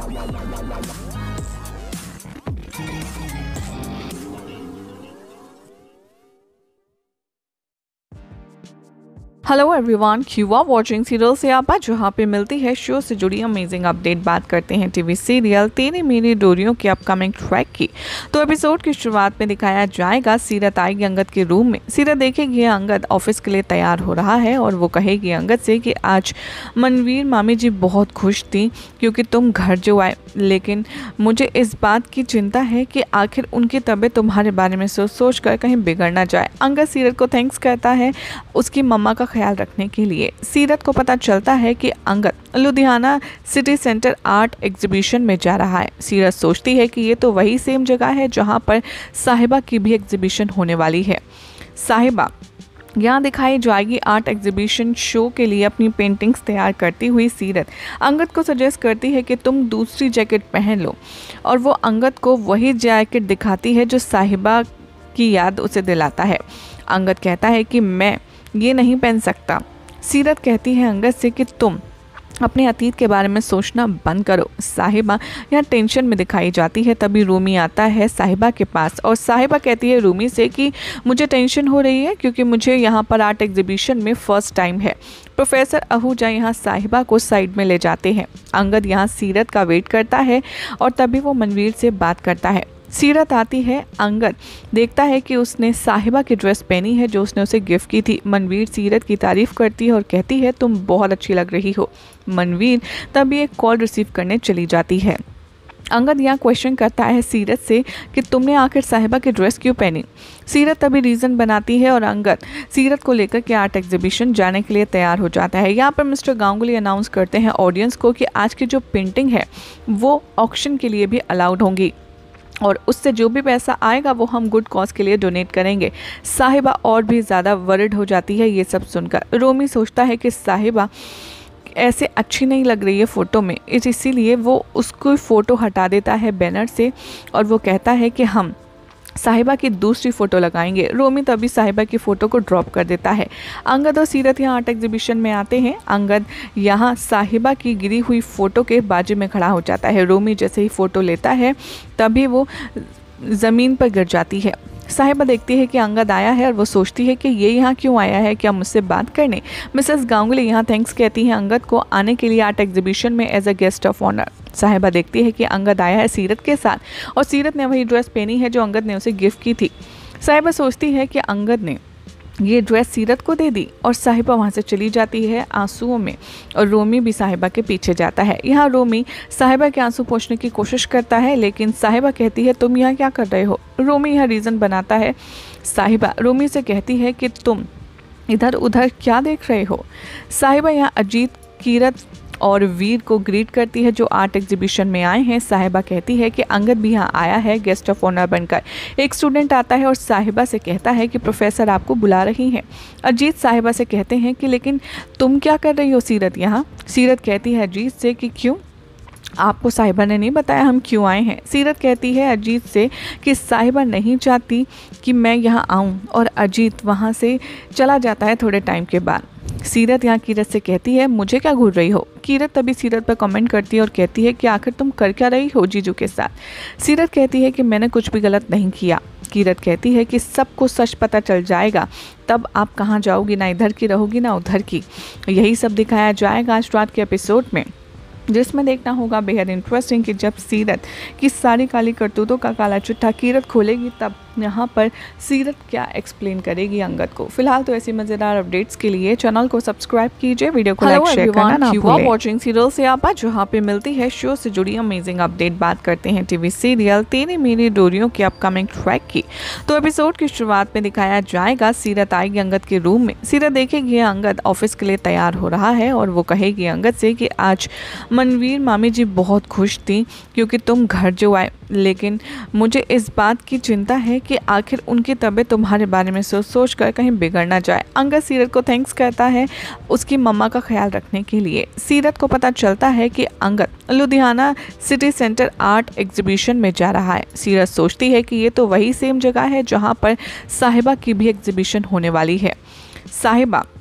Hello everyone, you are watching serial से आपा, जहाँ पे मिलती है शो से जुड़ी अमेजिंग अपडेट। बात करते हैं टीवी सीरियल तेरी मेरी डोरियों के अपकमिंग ट्रैक की। तो एपिसोड की शुरुआत में दिखाया जाएगा सीरत आएगी अंगद के रूम में। सीरत देखेगी अंगद ऑफिस के लिए तैयार हो रहा है और वो कहेगी अंगद से कि आज मनवीर मामी जी बहुत खुश थी क्योंकि तुम घर जो आए, लेकिन मुझे इस बात की चिंता है कि आखिर उनकी तबीयत तुम्हारे बारे में सोच कर कहीं बिगड़ ना जाए। अंगद सीरत को थैंक्स कहता है उसकी मम्मा का ख्याल रखने के लिए। सीरत को पता चलता है कि Angad Ludhiana city centre art exhibition में जा रहा है। सीरत सोचती है कि ये तो वही सेम जगह है जहां पर साहिबा की भी एग्जीबिशन होने वाली है। साहिबा यहाँ दिखाई जाएगी आर्ट एग्जीबिशन शो के लिए अपनी पेंटिंग्स तैयार करती हुई। सीरत अंगद को सजेस्ट करती है कि तुम दूसरी जैकेट पहन लो और वो अंगद को वही जैकेट दिखाती है जो साहिबा की याद उसे दिलाता है। अंगद कहता है कि मैं ये नहीं पहन सकता। सीरत कहती है अंगद से कि तुम अपने अतीत के बारे में सोचना बंद करो। साहिबा यहाँ टेंशन में दिखाई जाती है। तभी रूमी आता है साहिबा के पास और साहिबा कहती है रूमी से कि मुझे टेंशन हो रही है क्योंकि मुझे यहाँ पर आर्ट एग्जीबिशन में फर्स्ट टाइम है। प्रोफेसर आहूजा यहाँ साहिबा को साइड में ले जाते हैं। अंगद यहाँ सीरत का वेट करता है और तभी वो मनवीर से बात करता है। सीरत आती है। अंगद देखता है कि उसने साहिबा की ड्रेस पहनी है जो उसने उसे गिफ्ट की थी। मनवीर सीरत की तारीफ करती है और कहती है तुम बहुत अच्छी लग रही हो। मनवीर तभी एक कॉल रिसीव करने चली जाती है। अंगद यहाँ क्वेश्चन करता है सीरत से कि तुमने आखिर साहिबा की ड्रेस क्यों पहनी। सीरत तभी रीज़न बनाती है और अंगद सीरत को लेकर के आर्ट एग्जीबिशन जाने के लिए तैयार हो जाता है। यहाँ पर मिस्टर गांगुली अनाउंस करते हैं ऑडियंस को कि आज की जो पेंटिंग है वो ऑक्शन के लिए भी अलाउड होंगी और उससे जो भी पैसा आएगा वो हम गुड कॉज के लिए डोनेट करेंगे। साहिबा और भी ज़्यादा वरिड हो जाती है ये सब सुनकर। रोमी सोचता है कि साहिबा ऐसे अच्छी नहीं लग रही है फ़ोटो में, इसीलिए वो उसको फ़ोटो हटा देता है बैनर से और वो कहता है कि हम साहिबा की दूसरी फ़ोटो लगाएंगे। रोमी तभी साहिबा की फ़ोटो को ड्रॉप कर देता है। अंगद और सीरत यहाँ आर्ट एग्जीबिशन में आते हैं। अंगद यहाँ साहिबा की गिरी हुई फ़ोटो के बाजू में खड़ा हो जाता है। रोमी जैसे ही फ़ोटो लेता है तभी वो ज़मीन पर गिर जाती है। साहिबा देखती है कि अंगद आया है और वो सोचती है कि ये यहाँ क्यों आया है, क्या मुझसे बात करने। मिसेस गांगुली यहाँ थैंक्स कहती हैं अंगद को आने के लिए आर्ट एग्जीबिशन में as a guest of honour. साहिबा देखती है कि अंगद आया है सीरत के साथ और सीरत ने वही ड्रेस पहनी है जो अंगद ने उसे गिफ्ट की थी। साहिबा सोचती है कि अंगद ने ये ड्रेस सीरत को दे दी और साहिबा वहाँ से चली जाती है आंसुओं में और रोमी भी साहिबा के पीछे जाता है। यहाँ रोमी साहिबा के आंसू पोंछने की कोशिश करता है लेकिन साहिबा कहती है तुम यहाँ क्या कर रहे हो। रोमी यहाँ रीज़न बनाता है। साहिबा रोमी से कहती है कि तुम इधर उधर क्या देख रहे हो। साहिबा यहाँ अजीत, कीरत और वीर को ग्रीट करती है जो आर्ट एग्जीबिशन में आए हैं। साहिबा कहती है कि अंगद भी यहाँ आया है गेस्ट ऑफ ऑनर बनकर। एक स्टूडेंट आता है और साहिबा से कहता है कि प्रोफेसर आपको बुला रही हैं। अजीत साहिबा से कहते हैं कि लेकिन तुम क्या कर रही हो सीरत यहाँ। सीरत कहती है अजीत से कि क्यों, आपको साहिबा ने नहीं बताया हम क्यों आए हैं। सीरत कहती है अजीत से कि साहिबा नहीं चाहती कि मैं यहाँ आऊँ और अजीत वहाँ से चला जाता है थोड़े टाइम के बाद। सीरत यहाँ कीरत से कहती है मुझे क्या घूर रही हो। कीरत तभी सीरत पर कमेंट करती है और कहती है कि आखिर तुम कर क्या रही हो जीजू के साथ। सीरत कहती है कि मैंने कुछ भी गलत नहीं किया। कीरत कहती है कि सबको सच पता चल जाएगा तब आप कहाँ जाओगी, ना इधर की रहोगी ना उधर की। यही सब दिखाया जाएगा आज रात के एपिसोड में, जिसमें देखना होगा बेहद इंटरेस्टिंग कि जब सीरत की सारी काली करतूतों का काला चिट्ठा कीरत खोलेगी तब यहाँ पर सीरत क्या एक्सप्लेन करेगी अंगद को। फिलहाल तो ऐसी मज़ेदार अपडेट्स के लिए चैनल को सब्सक्राइब कीजिए, वीडियो को लाइक शेयर करना ना भूलें। वाचिंग सीरियल से आपा, जहाँ पे मिलती है शो से जुड़ी अमेजिंग अपडेट। बात करते हैं टीवी सीरियल तेरी मेरी डोरियों के अपकमिंग ट्रैक की। तो एपिसोड की शुरुआत में दिखाया जाएगा सीरत आएगी अंगद के रूम में। सीरत देखेगी अंगद ऑफिस के लिए तैयार हो रहा है और वो कहेगी अंगद से कि आज मनवीर मामी जी बहुत खुश थी क्योंकि तुम घर जो आए, लेकिन मुझे इस बात की चिंता है कि आखिर उनकी तबीयत तुम्हारे बारे में सोच कर कहीं बिगड़ ना जाए। अंगद सीरत को थैंक्स कहता है उसकी मम्मा का ख्याल रखने के लिए। सीरत को पता चलता है कि Angad Ludhiana city centre art exhibition में जा रहा है। सीरत सोचती है कि ये तो वही सेम जगह है जहाँ पर साहिबा की भी एग्जीबिशन होने वाली है। साहिबा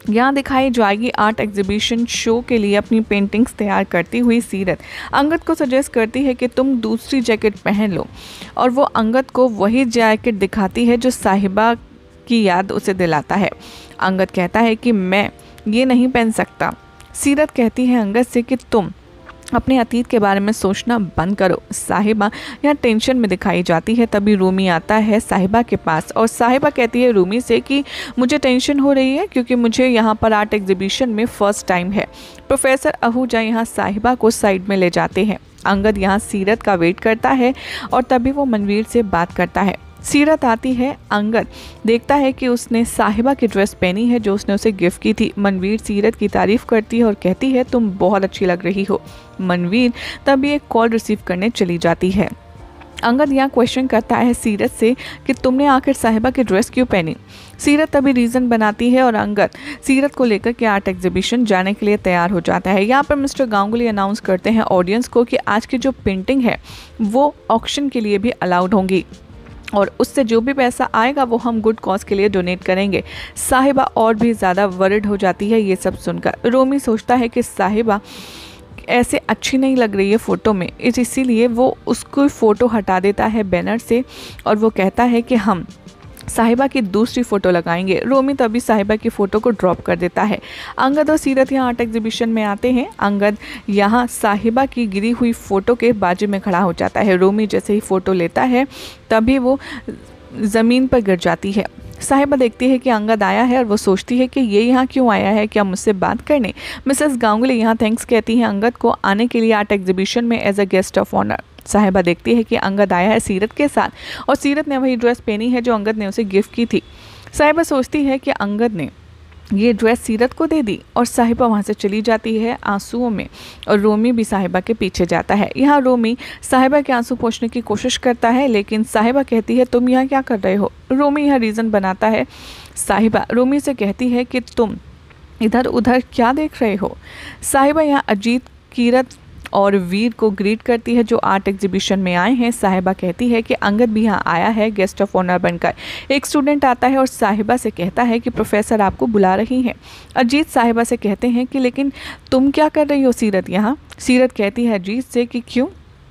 यहाँ दिखाई जाएगी आर्ट एग्जीबिशन शो के लिए अपनी पेंटिंग्स तैयार करती हुई सीरत अंगद को सजेस्ट करती है कि तुम दूसरी जैकेट पहन लो, और वो अंगद को वही जैकेट दिखाती है जो साहिबा की याद उसे दिलाता है। अंगद कहता है कि मैं ये नहीं पहन सकता। सीरत कहती है अंगद से कि तुम अपने अतीत के बारे में सोचना बंद करो। साहिबा यहाँ टेंशन में दिखाई जाती है। तभी रूमी आता है साहिबा के पास और साहिबा कहती है रूमी से कि मुझे टेंशन हो रही है क्योंकि मुझे यहाँ पर आर्ट एग्जीबिशन में फर्स्ट टाइम है। प्रोफेसर आहूजा यहाँ साहिबा को साइड में ले जाते हैं। अंगद यहाँ सीरत का वेट करता है और तभी वो मनवीर से बात करता है। सीरत आती है। अंगद देखता है कि उसने साहिबा की ड्रेस पहनी है जो उसने उसे गिफ्ट की थी। मनवीर सीरत की तारीफ करती है और कहती है तुम बहुत अच्छी लग रही हो। मनवीर तभी एक कॉल रिसीव करने चली जाती है। अंगद यहाँ क्वेश्चन करता है सीरत से कि तुमने आखिर साहिबा की ड्रेस क्यों पहनी। सीरत तभी रीज़न बनाती है और अंगद सीरत को लेकर के आर्ट एग्जीबिशन जाने के लिए तैयार हो जाता है। यहाँ पर मिस्टर गांगुली अनाउंस करते हैं ऑडियंस को कि आज की जो पेंटिंग है वो ऑक्शन के लिए भी अलाउड होंगी और उससे जो भी पैसा आएगा वो हम गुड कॉज के लिए डोनेट करेंगे। साहिबा और भी ज़्यादा वरिड हो जाती है ये सब सुनकर। रोमी सोचता है कि साहिबा ऐसे अच्छी नहीं लग रही है फ़ोटो में, इसीलिए वो उसको फ़ोटो हटा देता है बैनर से और वो कहता है कि हम साहिबा की दूसरी फ़ोटो लगाएंगे। रोमी तभी साहिबा की फ़ोटो को ड्रॉप कर देता है। अंगद और सीरत यहाँ आर्ट एग्जीबिशन में आते हैं। अंगद यहाँ साहिबा की गिरी हुई फ़ोटो के बाजू में खड़ा हो जाता है। रोमी जैसे ही फ़ोटो लेता है तभी वो ज़मीन पर गिर जाती है। साहिबा देखती है कि अंगद आया है और वो सोचती है कि ये यहाँ क्यों आया है, क्या मुझसे बात करने। मिसेस गांगुली यहाँ थैंक्स कहती हैं अंगद को आने के लिए आर्ट एग्जीबिशन में as a guest of honour. साहिबा देखती है कि अंगद आया है सीरत के साथ और सीरत ने वही ड्रेस पहनी है जो अंगद ने उसे गिफ्ट की थी। साहिबा सोचती है कि अंगद ने ये ड्रेस सीरत को दे दी और साहिबा वहाँ से चली जाती है आंसुओं में और रोमी भी साहिबा के पीछे जाता है। यहाँ रोमी साहिबा के आंसू पोंछने की कोशिश करता है लेकिन साहिबा कहती है तुम यहाँ क्या कर रहे हो। रोमी यहाँ रीज़न बनाता है। साहिबा रोमी से कहती है कि तुम इधर उधर क्या देख रहे हो। साहिबा यहाँ अजीत, कीरत और वीर को ग्रीट करती है जो आर्ट एग्जीबिशन में आए हैं। साहिबा कहती है कि अंगद भी यहाँ आया है गेस्ट ऑफ ऑनर बनकर। एक स्टूडेंट आता है और साहिबा से कहता है कि प्रोफेसर आपको बुला रही हैं। अजीत साहिबा से कहते हैं कि लेकिन तुम क्या कर रही हो सीरत यहाँ। सीरत कहती है अजीत से कि क्यों,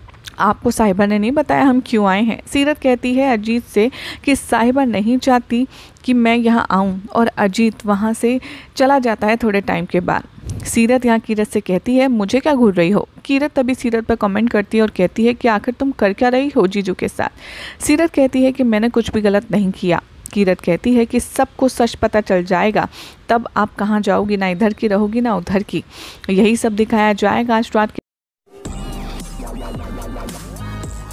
आपको साहिबा ने नहीं बताया हम क्यों आए हैं। सीरत कहती है अजीत से कि साहिबा नहीं चाहती कि मैं यहाँ आऊँ और अजीत वहाँ से चला जाता है थोड़े टाइम के बाद। सीरत यहाँ कीरत से कहती है मुझे क्या घूर रही हो। कीरत तभी सीरत पर कमेंट करती है और कहती है कि आखिर तुम कर क्या रही हो जीजू के साथ। सीरत कहती है कि मैंने कुछ भी गलत नहीं किया। कीरत कहती है कि सबको सच पता चल जाएगा तब आप कहाँ जाओगी, ना इधर की रहोगी ना उधर की। यही सब दिखाया जाएगा आज रात के